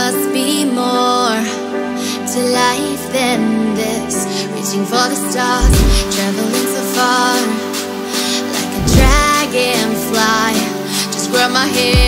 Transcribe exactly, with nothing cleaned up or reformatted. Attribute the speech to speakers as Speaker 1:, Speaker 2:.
Speaker 1: must be more to life than this. Reaching for the stars, traveling so far, like a dragonfly. Just grab my hand.